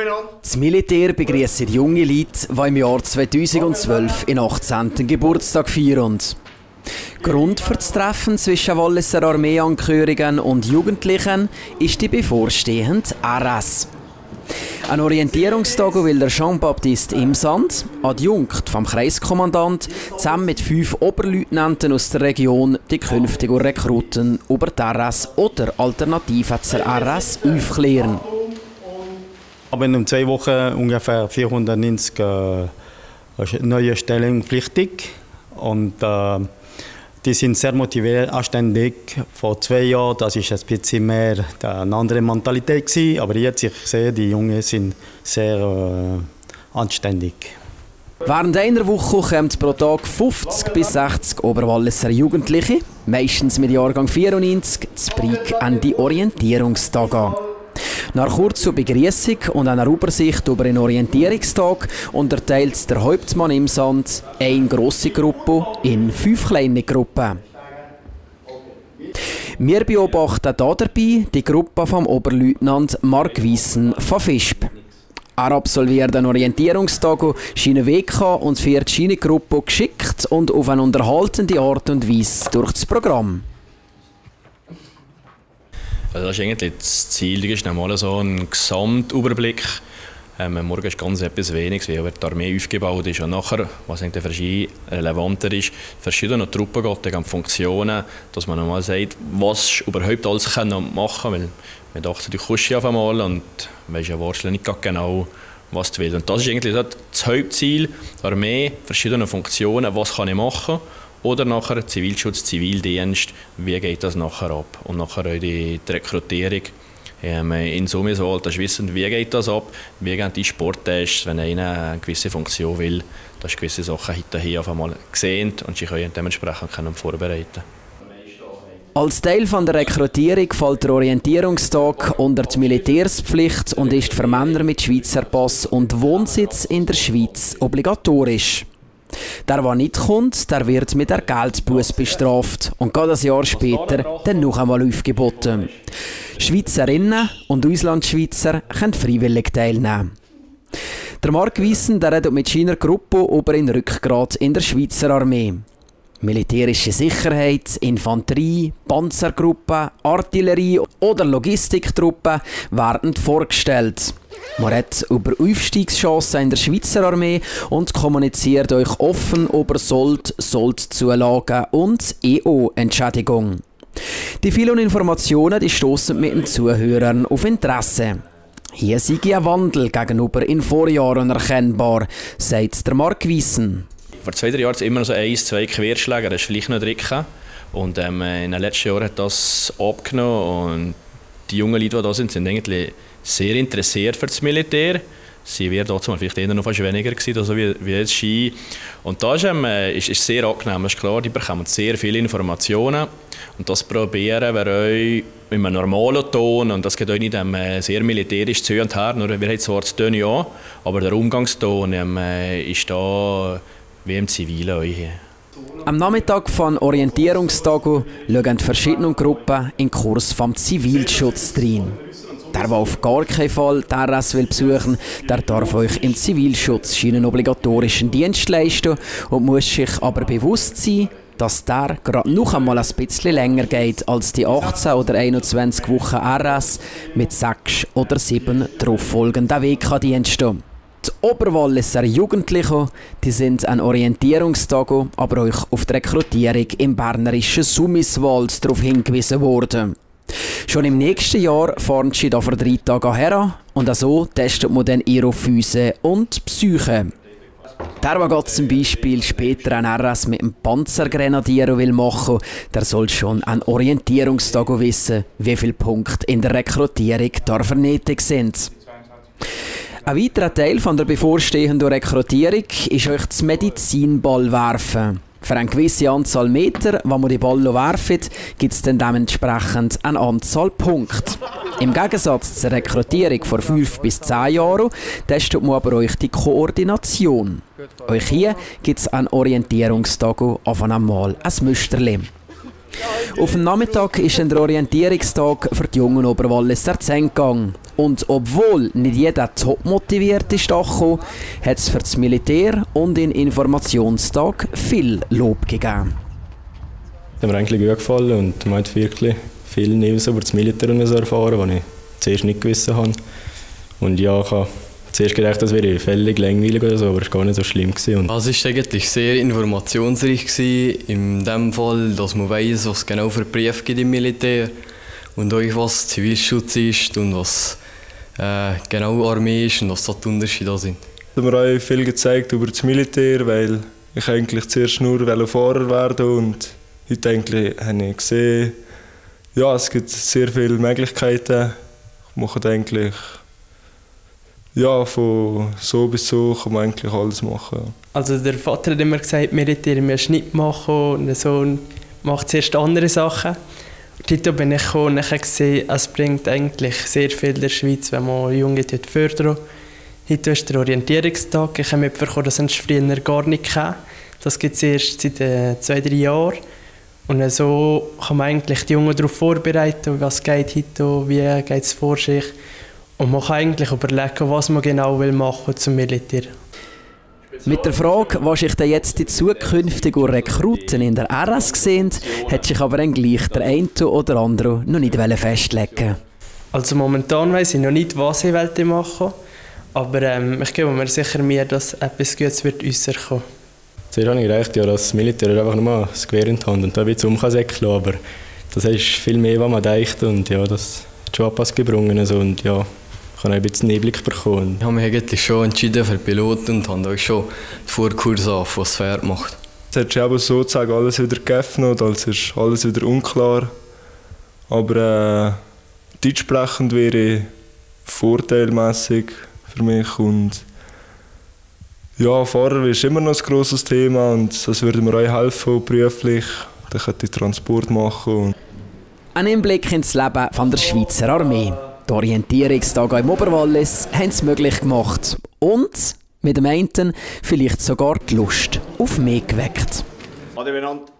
Das Militär begrüßt junge Leute, die im Jahr 2012 ihren 18. Geburtstag feiern. Grund für das Treffen zwischen Walliser Armeeangehörigen und Jugendlichen ist die bevorstehende RS. Ein Orientierungstag will der Jean-Baptiste Imsand, Adjunkt vom Kreiskommandant, zusammen mit 5 Oberleutnanten aus der Region die künftigen Rekruten über die RS oder Alternativen zur RS aufklären. Wir haben in 2 Wochen ungefähr 490 neue Stellen pflichtig und die sind sehr motiviert, anständig. Vor 2 Jahren das ist ein bisschen mehr eine andere Mentalität gewesen, aber jetzt ich sehe, die Jungen sind sehr anständig. Während einer Woche kommen pro Tag 50 bis 60 Oberwalliser Jugendliche, meistens mit Jahrgang 94, zu Brig an die Orientierungstage an. Nach kurzer Begrüßung und einer Übersicht über den Orientierungstag unterteilt der Hauptmann Imsand eine grosse Gruppe in 5 kleine Gruppen. Wir beobachten hier dabei die Gruppe vom Oberleutnant Mark Wiesen von Visp. Er absolviert einen Orientierungstag, seinen Weg und führt seine Gruppe geschickt und auf eine unterhaltende Art und Weise durch das Programm. Also das ist eigentlich das Ziel, das ist einmal so ein Gesamtüberblick. Morgen ist ganz etwas Weniges, wie die Armee aufgebaut ist. Und nachher, was für sie relevanter ist, verschiedene Truppengattungen und Funktionen, dass man einmal sagt, was überhaupt alles machen kann. Weil man dachte, du kommst ja auf einmal und weisst ja wahrscheinlich nicht genau, was du willst. Und das ist eigentlich das Hauptziel der Armee, verschiedene Funktionen, was kann ich machen. Oder nachher Zivilschutz, Zivildienst, wie geht das nachher ab? Und nachher auch die Rekrutierung. In Summe sollte man wissen, wie geht das ab, wie gehen die Sporttests, wenn einer eine gewisse Funktion will, dass gewisse Sachen hinterher auf einmal gesehen und sie können dementsprechend vorbereiten. Als Teil der Rekrutierung fällt der Orientierungstag unter die Militärspflicht und ist für Männer mit Schweizer Pass und Wohnsitz in der Schweiz obligatorisch. Der nicht kommt, der wird mit der Geldbusse bestraft und gerade ein Jahr später dann noch einmal aufgeboten. Schweizerinnen und Auslandschweizer können freiwillig teilnehmen. Der Mark Wiesen redet mit seiner Gruppe über den Rückgrat in der Schweizer Armee. Militärische Sicherheit, Infanterie, Panzergruppen, Artillerie oder Logistiktruppen werden vorgestellt. Man redet über Aufstiegschancen in der Schweizer Armee und kommuniziert euch offen über Sold-Zulagen und EO-Entschädigung. Die vielen Informationen die stossen mit den Zuhörern auf Interesse. Hier sei ein Wandel gegenüber in Vorjahren erkennbar, sagt der Mark Wiesen. Vor 2-3 Jahren war es immer noch so 1-2 Querschläge, das ist vielleicht noch drin. Und in den letzten Jahren hat das abgenommen und die jungen Leute, die da sind eigentlich sehr interessiert für das Militär. Sie wären dort vielleicht eher noch fast weniger gewesen, also wie jetzt Ski. Und das ist sehr angenehm, das ist klar, die bekommen sehr viele Informationen. Und das probieren wir euch in einem normalen Ton, und das geht euch nicht sehr militärisch zu und her, nur wir haben zwar das Ton ja, aber der Umgangston ist da wie im Zivilen hier. Am Nachmittag von Orientierungstagen schauen verschiedene Gruppen in den Kurs vom Zivilschutz rein. Der auf gar keinen Fall die RS will besuchen, der darf euch im Zivilschutz einen obligatorischen Dienst leisten und muss sich aber bewusst sein, dass der gerade noch einmal ein bisschen länger geht als die 18 oder 21 Wochen RS mit 6 oder 7 darauffolgenden WK-Diensten. Die Oberwalliser Jugendlichen die sind an Orientierungstagen aber euch auf die Rekrutierung im bernerischen Summiswald darauf hingewiesen worden. Schon im nächsten Jahr fahren sie da für 3 Tage her und so testet man dann ihre Füße und Psyche. Der, der zum Beispiel später ein RS mit einem Panzergrenadier will machen, der soll schon an Orientierungstag wissen, wie viele Punkte in der Rekrutierung nötig sind. Ein weiterer Teil von der bevorstehenden Rekrutierung ist euch das Medizinball werfen. Für eine gewisse Anzahl Meter, wo man die Ball werft, gibt es dann dementsprechend eine Anzahl Punkte. Im Gegensatz zur Rekrutierung vor 5 bis 10 Jahren testet man aber euch die Koordination. Euch hier gibt es an Orientierungstagen auf einmal ein Müsterli. Auf dem Nachmittag ist der Orientierungstag für die jungen Oberwalliser zu Ende gegangen. Und obwohl nicht jeder top motiviert ist, hat es für das Militär und den Informationstag viel Lob gegeben. Es hat mir eigentlich gut gefallen und man hat wirklich viel News über das Militär erfahren, was ich zuerst nicht gewusst habe. Und ja, ich habe zuerst gedacht, das wäre völlig langweilig oder so, aber es war gar nicht so schlimm. Es war eigentlich sehr informationsreich in dem Fall, dass man weiss, was es genau für Briefe gibt im Militär und auch was Zivilschutz ist und was genau Armee ist und was da die Unterschiede sind. Es hat mir auch viel gezeigt über das Militär, weil ich eigentlich zuerst nur Fahrer werden und heute eigentlich habe ich gesehen, ja, es gibt sehr viele Möglichkeiten. Ich mache eigentlich, ja, von so bis so kann man eigentlich alles machen. Also der Vater hat immer gesagt, Militär müssen nicht machen und der Sohn macht zuerst andere Sachen. Dort bin ich gekommen und habe gesehen, es bringt eigentlich sehr viel in der Schweiz, wenn man Junge fördern. Heute ist der Orientierungstag. Ich habe mitbekommen, das es früher gar nicht gegeben. Das gibt es erst seit 2-3 Jahren. Und so kann man eigentlich die Jungen darauf vorbereiten, was geht heute, wie geht es vor sich. Und man kann eigentlich überlegen, was man genau machen will zum Militär. Mit der Frage, was sich denn jetzt die zukünftigen Rekruten in der RS sehen, hat sich aber gleich der eine oder andere noch nicht festlegen. Also momentan weiss ich noch nicht, was ich machen will, aber ich gebe mir sicher mehr, dass etwas Gutes wird rauskommen. Zuerst habe ich gedacht, ja, dass das Militär einfach nur das Gewehr in die Hand und da wird es umsäckeln, aber das ist viel mehr, was man denkt und ja, das hat schon etwas gebrungen also, und ja, ich habe ein bisschen Einblick bekommen. Ich habe mich eigentlich schon entschieden für Pilot und habe auch schon den Vorkurs auf, was das Pferd macht. Es hat sich aber sozusagen alles wieder geöffnet, also ist alles wieder unklar. Aber deutschsprechend wäre vorteilmässig für mich und ja, Fahrer ist immer noch ein grosses Thema und das würde mir auch helfen beruflich. Dann könnte ich Transport machen. Ein Einblick ins Leben von der Schweizer Armee. Die Orientierungstage im Oberwallis haben es möglich gemacht und mit dem einen vielleicht sogar die Lust auf mehr geweckt. Ade miteinander.